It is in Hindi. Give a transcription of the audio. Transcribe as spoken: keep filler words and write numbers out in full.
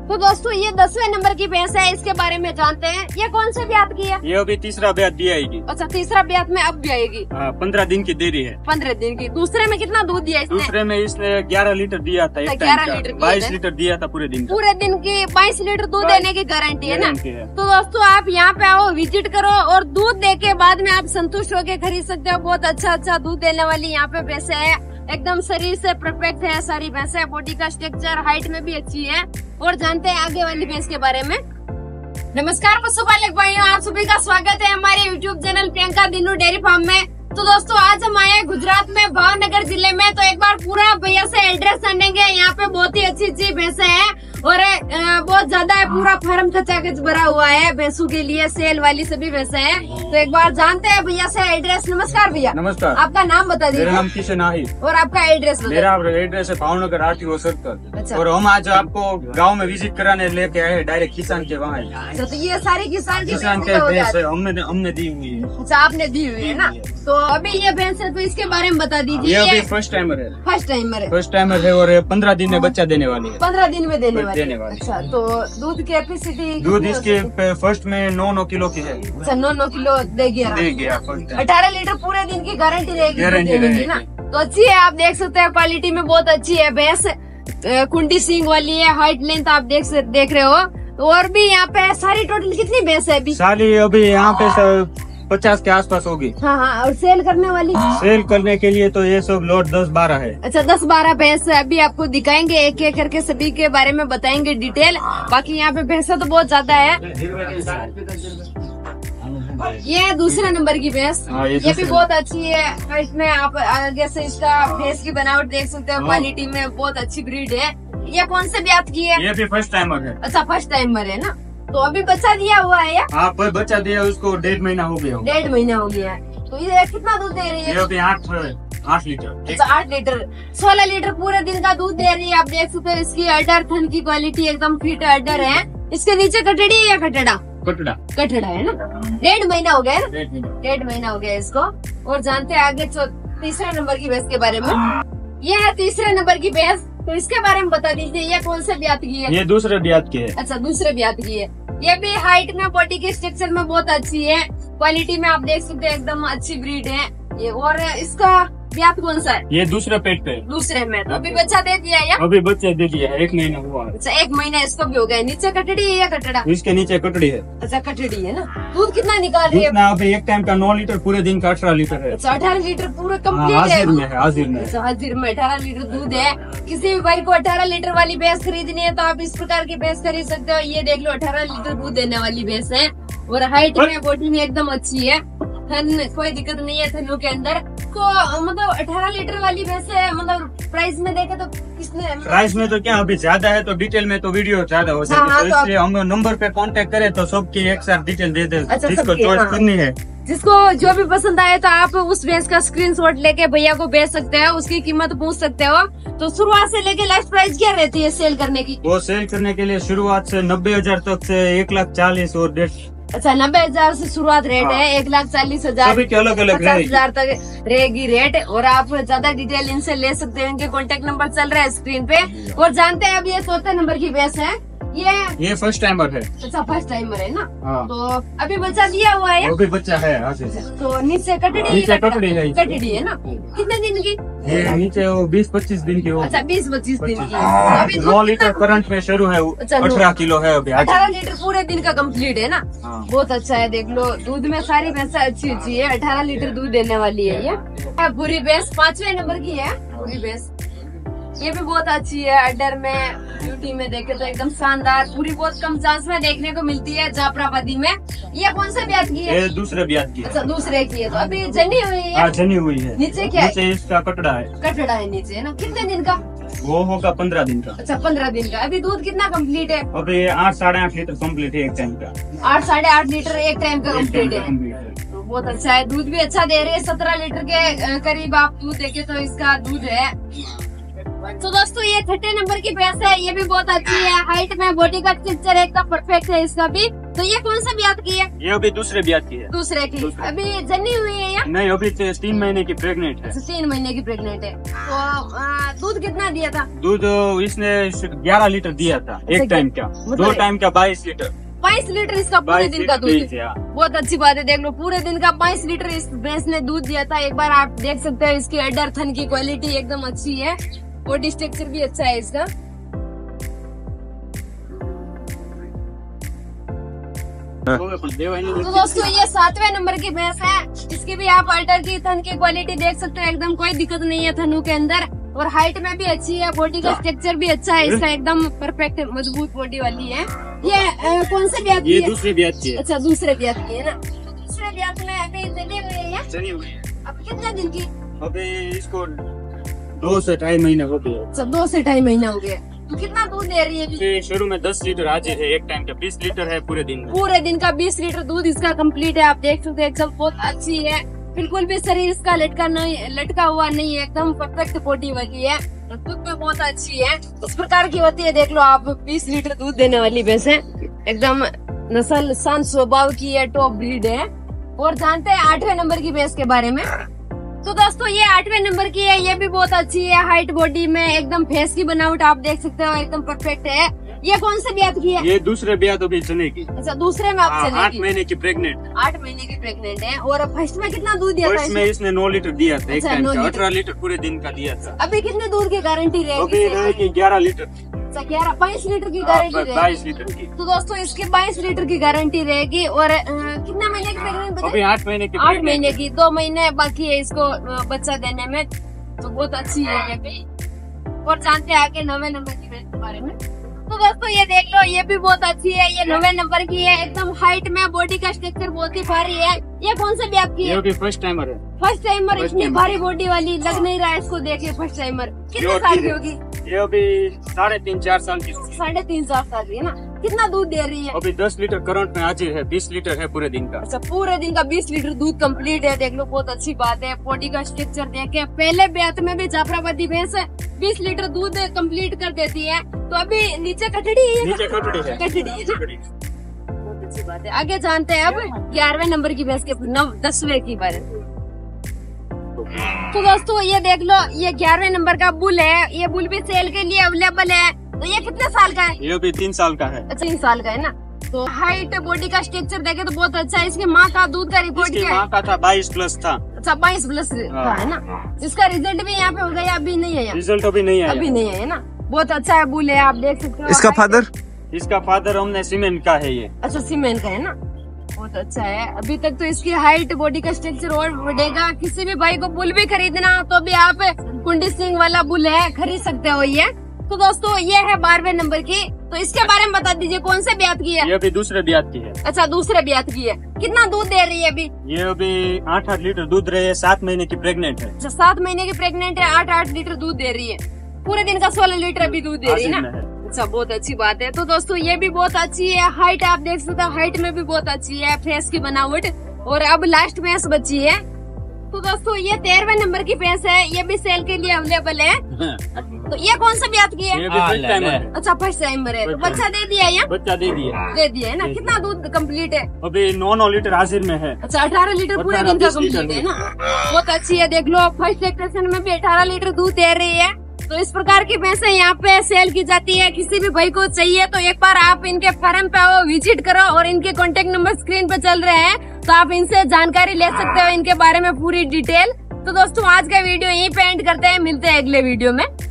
तो दोस्तों ये दसवें नंबर की भैंस है, इसके बारे में जानते हैं। ये कौन से ब्यात की है? ये अभी तीसरा ब्यात दी आएगी। अच्छा, तीसरा ब्यात में अब भी आएगी। पंद्रह दिन की देरी है। पंद्रह दिन की। दूसरे में कितना दूध दिया इसने? दूसरे में इसने ग्यारह लीटर दिया था। ग्यारह लीटर बाईस लीटर दिया था पूरे दिन। पूरे दिन की बाईस लीटर दूध देने की गारंटी है ना। तो दोस्तों आप यहाँ पे आओ, विजिट करो और दूध दे के बाद में आप संतुष्ट होकर खरीद सकते हो। बहुत अच्छा अच्छा दूध देने वाली यहाँ पे भैंसे है, एकदम शरीर से परफेक्ट है सारी भैंसे। बॉडी का स्ट्रक्चर हाइट में भी अच्छी है। और जानते हैं आगे वाली भैंस के बारे में। नमस्कार पशुपालक भाइयों, आप सभी का स्वागत है हमारे YouTube channel Priyanka Dinu dairy farm में। तो दोस्तों आज हम आए गुजरात में भावनगर जिले में। तो एक बार पूरा भैया से एड्रेस जानेंगे। यहाँ पे बहुत ही अच्छी अच्छी भैंसे हैं और बहुत ज्यादा है, पूरा फार्म खचाखच भरा हुआ है भैंसों के लिए, सेल वाली सभी भैंसे हैं। तो एक बार जानते हैं भैया से एड्रेस। नमस्कार भैया। नमस्कार। आपका नाम बता दीजिए। मेरा नाम किशन आहिर और आपका एड्रेस? मेरा एड्रेस है भावनगर आरटीओ सर्कल। अच्छा। और हम आज आपको गांव में विजिट कराने लेके आए डायरेक्ट किसान के वहाँ। अच्छा, तो ये सारी किसान की किसान के भैंस हमने हमने दी हुई है। अच्छा, आपने दी हुई है ना। तो अभी ये भैंस है, तो इसके बारे में बता दीजिए। ये अभी फर्स्ट टाइमर है। फर्स्ट टाइमर है। फर्स्ट टाइमर है और पंद्रह दिन में बच्चा देने वाली है। पंद्रह दिन में देने वाली। देने वाली। अच्छा, तो दूध की कैपेसिटी? दूध इसके फर्स्ट में नौ नौ किलो की है। अच्छा, नौ नौ किलो देगी। देगी। अठारह लीटर पूरे दिन की गारंटी रहेगी। गारंटी रहेगी ना। तो अच्छी है, आप देख सकते हैं क्वालिटी में बहुत अच्छी है भैंस। कुंडी सींग वाली है, हाइट लेंथ आप देख देख रहे हो। तो और भी यहाँ पे सारी टोटल कितनी भैंस है अभी? सारी अभी यहाँ पे पचास के आसपास होगी। हाँ हाँ। और सेल करने वाली? सेल करने के लिए तो ये सब लोट दस बारह है। अच्छा, दस बारह भैंस अभी आपको दिखाएंगे, एक एक करके सभी के बारे में बताएंगे डिटेल। बाकी यहाँ पे भैंसा तो बहुत ज्यादा है। ये दूसरे नंबर की भैंस, ये, ये भी बहुत अच्छी है। इसमें आप आगे से इसका भैंस की बनावट देख सकते हो, क्वालिटी में बहुत अच्छी ब्रीड है। ये कौन से ब्यात की है? ये भी फर्स्ट टाइमर है। अच्छा, फर्स्ट टाइमर है ना। तो अभी बच्चा दिया हुआ है? हाँ, पर बच्चा दिया उसको डेढ़ महीना हो गया। डेढ़ महीना हो गया है। तो ये कितना दूध दे रही है? ये अभी आठ आठ लीटर। अच्छा, आठ लीटर सोलह लीटर पूरे दिन का दूध दे रही है। आप देख सकते हो इसकी अडर थन की क्वालिटी एकदम फिट अडर है। इसके नीचे कटड़ी है या कटड़ा? कटड़ा। कटड़ा है ना। डेढ़ महीना हो गया। डेढ़ महीना डेढ़ महीना हो गया इसको। और जानते हैं आगे तीसरे नंबर की भैंस के बारे में। ये है तीसरे नंबर की भैंस, तो इसके बारे में बता दीजिए। ये कौन से ब्यात की है? ये दूसरे ब्यात की है। अच्छा, दूसरे ब्यात की है। ये भी हाइट में, बॉडी के स्ट्रक्चर में बहुत अच्छी है। क्वालिटी में आप देख सकते हैं एकदम अच्छी ब्रीड है ये। और इसका ब्यात कौन सा है? ये दूसरे पेट पे। दूसरे में। तो अभी बच्चा दे दिया है या? अभी बच्चा दे दिया है, एक महीना हुआ। अच्छा, एक महीना इसको भी हो गया। नीचे कटड़ी है या कटड़ा? इसके नीचे कटड़ी है। अच्छा, कटड़ी है ना। दूध कितना निकाल रही है? अभी एक टाइम का नौ लीटर, पूरे दिन का अठारह लीटर है। अच्छा, अठारह लीटर पूरे कम्प्लीट है। हाजिर में है, हाजिर में। अच्छा, हाजिर में अठारह लीटर दूध है। किसी भी भाई को अठारह लीटर वाली भैंस खरीदनी है तो आप इस प्रकार की भैंस खरीद सकते हो। ये देख लो, अठारह लीटर दूध देने वाली भैंस है। और हाइट में, बॉडी में एकदम अच्छी है। थन कोई दिक्कत नहीं है थनों के अंदर। तो मतलब अठारह लीटर वाली भैंस है। मतलब प्राइस में देखे तो किसने? प्राइस में तो क्या अभी ज्यादा है, तो डिटेल में तो वीडियो ज्यादा हो जाएगी। हाँ, तो तो इसलिए हम नंबर पे कांटेक्ट करें तो सबकी एक साथ डिटेल दे दे। अच्छा, जिसको चॉइस हाँ। करनी है, जिसको जो भी पसंद आए तो आप उस भैंस का स्क्रीनशॉट लेके भैया को भेज सकते हो, उसकी कीमत पूछ सकते हो। तो शुरुआत से लेके लास्ट प्राइस क्या रहती है सेल करने की? वो सेल करने के लिए शुरुआत से नब्बे हजार तक से एक लाख चालीस और डेढ़। अच्छा, नब्बे हजार से शुरुआत रेट हाँ। है, एक लाख चालीस हजार सभी के अलग अलग पचास हजार तक रहेगी रेट। और आप ज्यादा डिटेल इनसे ले सकते हैं, इनके कॉन्टेक्ट नंबर चल रहा है स्क्रीन पे। और जानते हैं अब ये चौथे नंबर की भैंस है। ये ये फर्स्ट टाइमर है। अच्छा, फर्स्ट टाइमर है ना। हाँ। तो अभी बच्चा दिया हुआ है? वो भी बच्चा है। हाजिर। तो नीचे कटड़ी नीचे कटड़ी है। कटड़ी है ना। कितने दिन की? ये नीचे वो बीस पच्चीस दिन की हो। अच्छा, बीस पच्चीस दिन की। अभी नौ लीटर करंट में शुरू है। अठारह किलो है अभी। अठारह लीटर पूरे दिन का कंप्लीट है ना। हाँ। बहुत अच्छा है, देख लो दूध में सारी भैंसा अच्छी अच्छी है। अठारह लीटर दूध देने वाली है ये। पूरी भैंस पांचवे नंबर की है पूरी भैंस। ये भी बहुत अच्छी है। अडर में, ब्यूटी में देखे तो एकदम शानदार। पूरी बहुत कम चांस में देखने को मिलती है जाफराबादी में। ये कौन से ब्यात की है? ये दूसरे ब्यात की है। अच्छा, दूसरे की है। तो अभी जनी हुई है? हाँ, जनी हुई है। नीचे क्या है? नीचे इसका कटड़ा है। कटड़ा है नीचे है ना। कितने दिन का? वो होगा पंद्रह दिन का। अच्छा, पंद्रह दिन का। अभी दूध कितना कंप्लीट है? अभी आठ साढ़े आठ लीटर कंप्लीट है एक टाइम का। आठ साढ़े आठ लीटर एक टाइम का कंप्लीट है। कंप्लीट है। तो बहुत अच्छा है, दूध भी अच्छा दे रही है। सत्रह लीटर के करीब आप दूध देखे तो इसका दूध है। तो दोस्तों ये छठे नंबर की भैंस है। ये भी बहुत अच्छी है। हाइट में, बॉडी का स्ट्रक्चर एकदम परफेक्ट है इसका भी। तो ये कौन सा ब्यात की है? ये अभी दूसरे ब्यात की है। दूसरे की। दूसरे। अभी जनी हुई है या नहीं, अभी तो तीन महीने की प्रेग्नेंट है। तीन महीने की प्रेग्नेंट है। तो आ, दूध कितना दिया था? दूध इसने ग्यारह लीटर दिया था एक टाइम का, दो टाइम का बाईस लीटर। बाईस लीटर इसका पूरे दिन का दूध। लीटर, बहुत अच्छी बात है, देख लो पूरे दिन का बाईस लीटर इस भैंस ने दूध दिया था। एक बार आप देख सकते हो इसकी अडर थन की क्वालिटी एकदम अच्छी है, बॉडी स्ट्रक्चर भी अच्छा है इसका। तो दोस्तों ये सातवें नंबर की भैंस है, इसकी भी आप अल्टर की थन की क्वालिटी देख सकते हो, एकदम कोई दिक्कत नहीं है थनों के अंदर, और हाइट में भी अच्छी है, बॉडी का स्ट्रक्चर भी अच्छा है इसका, एकदम परफेक्ट मजबूत बॉडी वाली है। ये आ, कौन से ब्यात की ये है? दूसरे ब्यात की है। अच्छा दूसरे ब्यात की है ना। तो दूसरे ब्यात में अभी जनी हुई है, जनी हुई है। अब कितने दिन की? अभी इसको दो से ढाई महीने हो गए। अच्छा दो से ढाई महीना हो गया। तो कितना दूध दे रही है अभी? ये शुरू में दस लीटर हाजिर है, एक टाइम का बीस लीटर है पूरे दिन में। पूरे दिन का बीस लीटर दूध इसका कंप्लीट है, आप देख सकते हैं, एकदम बहुत अच्छी है, बिल्कुल भी शरीर इसका लटका नहीं लटका हुआ नहीं है, एकदम परफेक्ट बॉडी वाली है, दूध में बहुत अच्छी है, इस प्रकार की होती है। देख लो आप, बीस लीटर दूध देने वाली भैंस है, एकदम नस्ल शांत स्वभाव की है, टॉप ब्रीड है। और जानते हैं आठवें नंबर की भैंस के बारे में। तो दोस्तों ये आठवें नंबर की है, ये भी बहुत अच्छी है, हाइट बॉडी में एकदम फेस की बनावट आप देख सकते हो, एकदम परफेक्ट है। ये कौन से ब्यात की है? ये दूसरे ब्यात अभी चने की। अच्छा दूसरे में आप हाँ, चलेगी। आठ महीने की प्रेग्नेंट। आठ महीने की प्रेग्नेंट है। और फर्स्ट में कितना दूध दिया था फर्स्ट में इसने नौ लीटर दिया था एक अच्छा, टाइम नौ का, लीटर। अठारह लीटर पूरे दिन का दिया था। अभी कितने दूध की गारंटी अभी रहेगी? रहेगी ग्यारह लीटर, अच्छा ग्यारह बाईस लीटर की गारंटी रहेगी। बाईस लीटर की। तो दोस्तों इसकी बाईस लीटर की गारंटी रहेगी। और अ, कितना महीने की प्रेग्नेंट? अभी आठ महीने की। आठ महीने की, दो महीने बाकी है इसको अ, बच्चा देने में, तो बहुत अच्छी है ये भी। और जानते हैं आगे नवे नंबर की भैंस के बारे में। तो दोस्तों ये देख लो, ये भी बहुत अच्छी है, ये नवे नंबर की है, एकदम हाइट में, बॉडी का स्ट्रक्चर बहुत ही भारी है। ये कौन से ब्यात की है? ये भी फर्स्ट टाइमर है। फर्स्ट टाइमर, First इतनी timer। भारी बॉडी वाली लग नहीं रहा है इसको देखे, फर्स्ट टाइमर। कितने ये साल की है। होगी? ये अभी साढ़े तीन चार साल की। साढ़े तीन चार साल की है ना। कितना दूध दे रही है? अभी दस लीटर करंट में हाजिर है, बीस लीटर है पूरे दिन का। अच्छा पूरे दिन का बीस लीटर दूध कंप्लीट है, देख लो बहुत अच्छी बात है। बॉडी का स्ट्रक्चर देखे, पहले ब्यात में भी जाफराबादी भैंस बीस लीटर दूध कंप्लीट कर देती है। तो अभी नीचे कटड़ी है, नीचे कटड़ी है। कटड़ी है ना? बहुत अच्छी बात है। आगे जानते हैं अब ग्यारहवें नंबर की भैंस के नव दसवें की बारे में। तो दोस्तों ये देख लो, ये ग्यारहवें नंबर का बुल है, ये बुल भी सेल के लिए अवेलेबल है। तो ये कितने साल का है? ये अभी तीन साल का है। अच्छा तीन साल का है ना। तो हाइट बॉडी का स्ट्रक्चर देखे तो बहुत अच्छा है। इसकी माँ का दूध का रिपोर्ट इसकी क्या है? माँ का था बाईस प्लस था। अच्छा बाईस प्लस का है ना। इसका रिजल्ट भी यहाँ पे हो गया, अभी नहीं है यहाँ? रिजल्ट अभी नहीं आया। अभी नहीं है ना। बहुत अच्छा है बुल है, आप देख सकते हो। इसका फादर? इसका फादर हमने सीमेंट का है ये। अच्छा सीमेंट का है ना, बहुत अच्छा है। अभी तक तो इसकी हाइट बॉडी का स्ट्रक्चर और बढ़ेगा। किसी भी भाई को बुल भी खरीदना हो तो भी आप कुंडी सिंह वाला बुल है, खरीद सकते हो ये। तो दोस्तों ये है बारहवें नंबर की। तो इसके बारे में बता दीजिए, कौन से ब्यात की है? ये अभी दूसरे ब्यात की है। अच्छा दूसरे ब्यात की है। कितना दूध दे रही है अभी? ये अभी आठ आठ लीटर दूध रहे है, सात महीने की प्रेग्नेंट है। अच्छा सात महीने की प्रेग्नेंट है, आठ आठ लीटर दूध दे रही है, पूरे दिन का सोलह लीटर अभी दूध दे रही है ना। अच्छा बहुत अच्छी बात है। तो दोस्तों ये भी बहुत अच्छी है, हाइट आप देख सकते हो, हाइट में भी बहुत अच्छी है, फेस की बनावट। और अब लास्ट भैंस बची है। तो दोस्तों ये तेरहवें नंबर की भैंस है, ये भी सेल के लिए अवेलेबल है। तो ये कौन सा ब्यात की है? ये भी फर्स्ट टाइमर है। अच्छा फर्स्ट टाइमर है। तो बच्चा दे दिया है? बच्चा दे दिया। दे दिया है ना। कितना दूध कंप्लीट है? अभी नौ नौ लीटर हाजिर में है। अच्छा अठारह लीटर पूरे दिन का कंप्लीट है ना। बहुत अच्छी है, देख लो फर्स्ट लैक्टेशन में भी अठारह लीटर दूध दे रही है। तो इस प्रकार की भैंसें यहाँ पे सेल की जाती है। किसी भी भाई को चाहिए तो एक बार आप इनके फार्म पे आओ, विजिट करो, और इनके कॉन्टेक्ट नंबर स्क्रीन पे चल रहे हैं, तो आप इनसे जानकारी ले सकते हो इनके बारे में पूरी डिटेल। तो दोस्तों आज का वीडियो यहीं पे एंड करते हैं, मिलते हैं अगले वीडियो में।